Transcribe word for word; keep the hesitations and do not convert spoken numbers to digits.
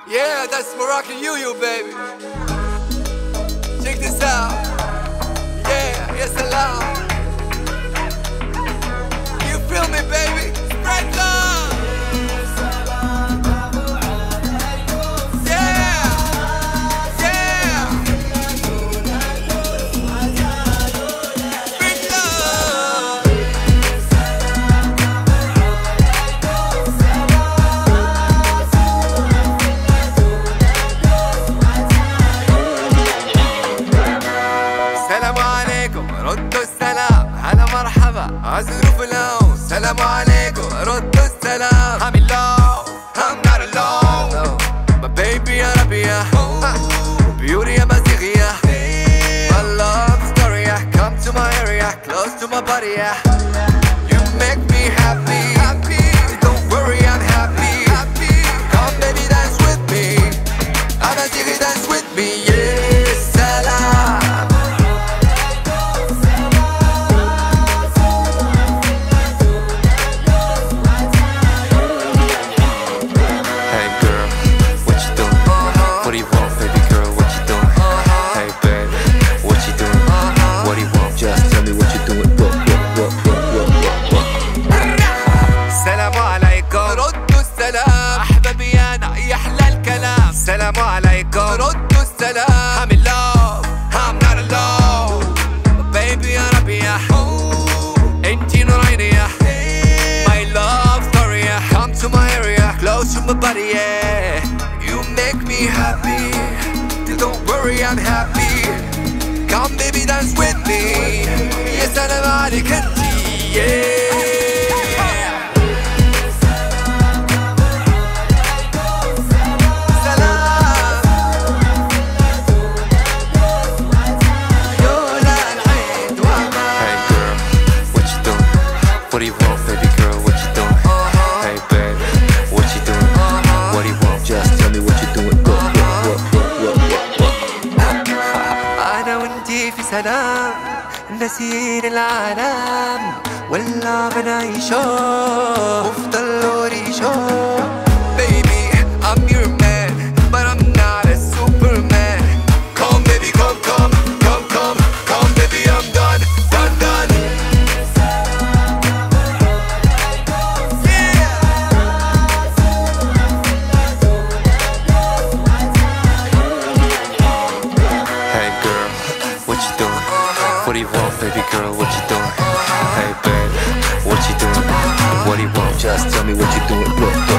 Yeah, that's Moroccan you, you baby. Check this out. Yeah, yeah, Salam. You feel me, baby? Spread love. Yeah, yeah. Spread love. السلام عليكم ردوا السلام هلا مرحبا عزروا في اللون. السلام عليكم ردوا السلام. I'm in love, I'm not alone. My baby Arabia, beauty يا مزيغية. My love story, come to my area, close to my body. You make me happy, don't worry I'm happy. Come baby dance with me, Amazighi dance with me. Yeah, Salam. السلام عليكم ردوا السلام. I'm in love, I'm not alone. Baby يا ربيع انتي نورانية. My love story, come to my area, close to my body. Yeah, you make me happy, don't worry I'm happy. Come baby dance with me. يا سلام عليك انتي. Yeah. What do you want, baby girl? What you doing? Uh-huh. Hey, baby, what you doing? Uh-huh. What do you want? Just tell me what you doing. Go, go, go, go, go, go. أنا وأنتي في سلام نسير العالم ولا بنعيشه وفضل وريشه. Baby, I'm your man, but I'm not a superman. Come baby, come, come, come, come, come baby, I'm done, done, done. What do you want, baby girl? What you doing? Hey, baby, what you doing? What do you want? Just tell me what you doing. Look, look.